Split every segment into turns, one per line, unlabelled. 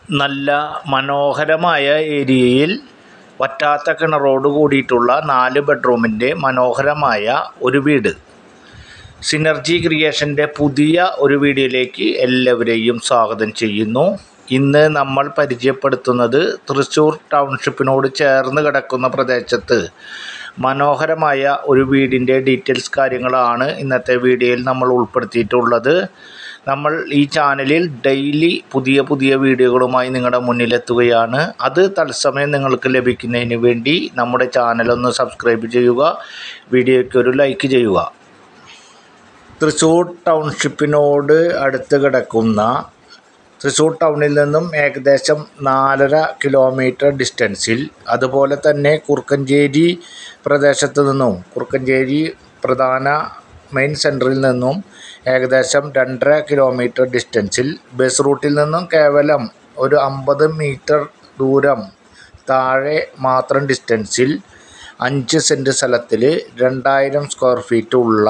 നല്ല മനോഹരമായ ഏരിയയിൽ വറ്റാത്ത കിണറോട് കൂടിയിട്ടുള്ള 4 ബെഡ്റൂമിൻ്റെ മനോഹരമായ ഒരു വീട്. സിനർജി ക്രിയേഷൻ്റെ പുതിയ ഒരു വീഡിയോയിലേക്ക് എല്ലാവരെയും സ്വാഗതം ചെയ്യുന്നു. ഇന്ന് നമ്മൾ പരിചയപ്പെടുത്തുന്നത് തൃശ്ശൂർ ടൗൺഷിപ്പിനോട് ചേർന്ന് കിടക്കുന്ന പ്രദേശത്ത് മനോഹരമായ ഒരു വീടിൻ്റെ ഡീറ്റെയിൽസ് കാര്യങ്ങളാണ് ഇന്നത്തെ വീഡിയോയിൽ നമ്മൾ ഉൾപ്പെടുത്തിയിട്ടുള്ളത്. നമ്മൾ ഈ ചാനലിൽ ഡെയിലി പുതിയ വീഡിയോകളുമായി നിങ്ങളുടെ മുന്നിലെത്തുകയാണ്. അത് തത്സമയം നിങ്ങൾക്ക് ലഭിക്കുന്നതിന് വേണ്ടി നമ്മുടെ ചാനലൊന്ന് സബ്സ്ക്രൈബ് ചെയ്യുക, വീഡിയോയ്ക്ക് ഒരു ലൈക്ക് ചെയ്യുക. തൃശ്ശൂർ ടൗൺഷിപ്പിനോട് അടുത്ത് കിടക്കുന്ന തൃശ്ശൂർ ടൗണിൽ നിന്നും ഏകദേശം 4.5 കിലോമീറ്റർ ഡിസ്റ്റൻസിൽ, അതുപോലെ തന്നെ കുറുക്കഞ്ചേരി പ്രദേശത്ത് നിന്നും കുറുക്കഞ്ചേരി പ്രധാന മെയിൻ സെൻറ്ററിൽ നിന്നും ഏകദേശം 2.5 കിലോമീറ്റർ ഡിസ്റ്റൻസിൽ, ബസ് റൂട്ടിൽ നിന്നും കേവലം ഒരു 50 മീറ്റർ ദൂരം താഴെ മാത്രം ഡിസ്റ്റൻസിൽ 5 സെൻറ്റ് സ്ഥലത്തിൽ 2000 സ്ക്വയർ ഫീറ്റ് ഉള്ള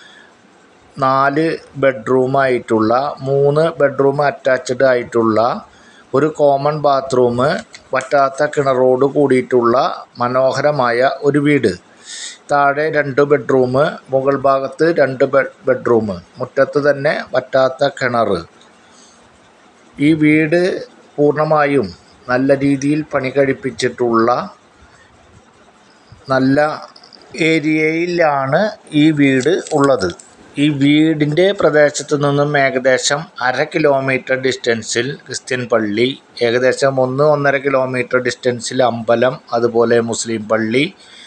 4 ബെഡ്റൂമായിട്ടുള്ള 3 ബെഡ്റൂം അറ്റാച്ച്ഡ് ആയിട്ടുള്ള ഒരു കോമൺ ബാത്റൂം, വറ്റാത്ത കിണറോട് കൂടിയിട്ടുള്ള മനോഹരമായ ഒരു വീട്. താഴെ 2 ബെഡ്റൂം, മുകൾ ഭാഗത്ത് 2 ബെഡ്റൂം, മുറ്റത്ത് തന്നെ വറ്റാത്ത കിണർ. ഈ വീട് പൂർണ്ണമായും നല്ല രീതിയിൽ പണി കഴിപ്പിച്ചിട്ടുള്ള നല്ല ഏരിയയിലാണ് ഈ വീട് ഉള്ളത്. ഈ വീടിൻ്റെ പ്രദേശത്തു നിന്നും ഏകദേശം 1/2 കിലോമീറ്റർ ഡിസ്റ്റൻസിൽ ക്രിസ്ത്യൻ പള്ളി, ഏകദേശം 1-1.5 കിലോമീറ്റർ ഡിസ്റ്റൻസിൽ അമ്പലം, അതുപോലെ മുസ്ലിം പള്ളി,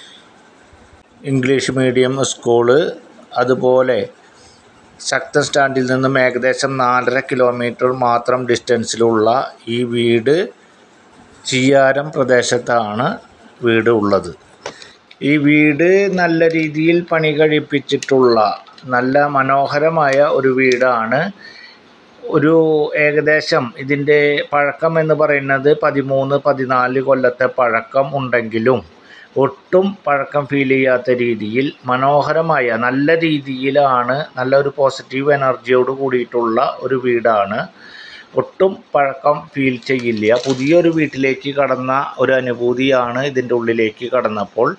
ഇംഗ്ലീഷ് മീഡിയം സ്കൂള്, അതുപോലെ ശക്തൻ സ്റ്റാൻഡിൽ നിന്നും ഏകദേശം 4.5 കിലോമീറ്റർ മാത്രം ഡിസ്റ്റൻസിലുള്ള ഈ വീട് ചിയ്യാരം പ്രദേശത്താണ് വീട് ഉള്ളത്. ഈ വീട് നല്ല രീതിയിൽ പണി കഴിപ്പിച്ചിട്ടുള്ള നല്ല മനോഹരമായ ഒരു വീടാണ്. ഒരു ഏകദേശം ഇതിൻ്റെ പഴക്കം എന്ന് പറയുന്നത് 13-14 കൊല്ലത്തെ പഴക്കം ഉണ്ടെങ്കിലും ഒട്ടും പഴക്കം ഫീൽ ചെയ്യാത്ത രീതിയിൽ മനോഹരമായ നല്ല രീതിയിലാണ്, നല്ലൊരു പോസിറ്റീവ് എനർജിയോട് കൂടിയിട്ടുള്ള ഒരു വീടാണ്. ഒട്ടും പഴക്കം ഫീൽ ചെയ്യില്ല. പുതിയൊരു വീട്ടിലേക്ക് കടന്ന ഒരു അനുഭൂതിയാണ് ഇതിൻ്റെ ഉള്ളിലേക്ക് കടന്നപ്പോൾ.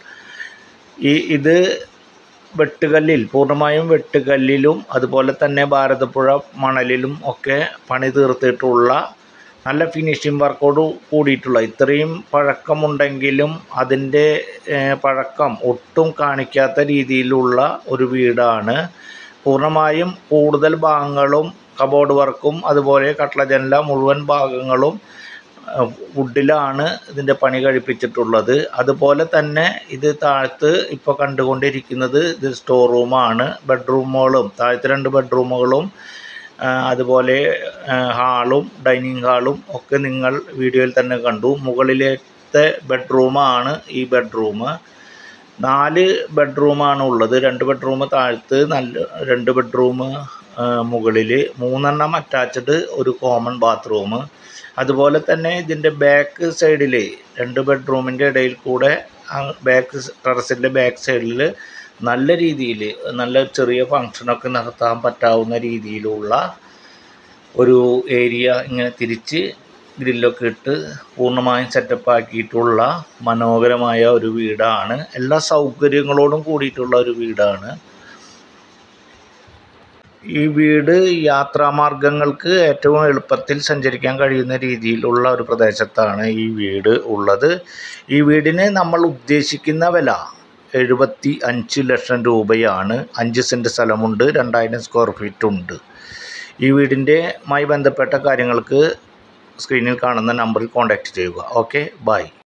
ഇത് വെട്ടുകല്ലിൽ, പൂർണ്ണമായും വെട്ടുകല്ലിലും അതുപോലെ തന്നെ ഭാരതപ്പുഴ മണലിലും ഒക്കെ പണി തീർത്തിട്ടുള്ള നല്ല ഫിനിഷിംഗ് വർക്കോട് കൂടിയിട്ടുള്ള, ഇത്രയും പഴക്കമുണ്ടെങ്കിലും അതിൻ്റെ പഴക്കം ഒട്ടും കാണിക്കാത്ത രീതിയിലുള്ള ഒരു വീടാണ്. പൂർണ്ണമായും കൂടുതൽ ഭാഗങ്ങളും കബോർഡ് വർക്കും അതുപോലെ കട്ട്ള ജനല മുഴുവൻ ഭാഗങ്ങളും വുഡിലാണ് ഇതിൻ്റെ പണി കഴിപ്പിച്ചിട്ടുള്ളത്. അതുപോലെ തന്നെ ഇത് താഴത്ത് ഇപ്പോൾ കണ്ടുകൊണ്ടിരിക്കുന്നത് ഇത് സ്റ്റോർ റൂമാണ്. ബെഡ്റൂമുകളും താഴത്തെ 2 ബെഡ്റൂമുകളും അതുപോലെ ഹാളും ഡൈനിങ് ഹാളും ഒക്കെ നിങ്ങൾ വീഡിയോയിൽ തന്നെ കണ്ടു. മുകളിലത്തെ ബെഡ്റൂമാണ് ഈ ബെഡ്റൂം. 4 ബെഡ്റൂമാണ് ഉള്ളത്. 2 ബെഡ്റൂം താഴത്ത്, 2 ബെഡ്റൂം മുകളിൽ, 3 അറ്റാച്ച്ഡ്, ഒരു കോമൺ ബാത്റൂം. അതുപോലെ തന്നെ ഇതിൻ്റെ ബാക്ക് സൈഡിൽ 2 ബെഡ്റൂമിൻ്റെ ഇടയിൽ കൂടെ ടെറസിൻ്റെ ബാക്ക് സൈഡിൽ നല്ല രീതിയിൽ നല്ല ചെറിയ ഫങ്ഷനൊക്കെ നടത്താൻ പറ്റാവുന്ന രീതിയിലുള്ള ഒരു ഏരിയ ഇങ്ങനെ തിരിച്ച് ഗ്രില്ലൊക്കെ ഇട്ട് പൂർണ്ണമായും സെറ്റപ്പ് ആക്കിയിട്ടുള്ള മനോഹരമായ ഒരു വീടാണ്. എല്ലാ സൗകര്യങ്ങളോടും കൂടിയിട്ടുള്ള ഒരു വീടാണ്. ഈ വീട് യാത്രാമാർഗങ്ങൾക്ക് ഏറ്റവും എളുപ്പത്തിൽ സഞ്ചരിക്കാൻ കഴിയുന്ന രീതിയിലുള്ള ഒരു പ്രദേശത്താണ് ഈ വീട് ഉള്ളത്. ഈ വീടിന് നമ്മൾ ഉദ്ദേശിക്കുന്ന വില 75 ലക്ഷം രൂപയാണ്. 5 സെൻറ്റ് സ്ഥലമുണ്ട്, 2000 സ്ക്വയർ ഫീറ്റ് ഉണ്ട്. ഈ വീടിൻ്റെമായി ബന്ധപ്പെട്ട കാര്യങ്ങൾക്ക് സ്ക്രീനിൽ കാണുന്ന നമ്പറിൽ കോൺടാക്റ്റ് ചെയ്യുക. Okay, by.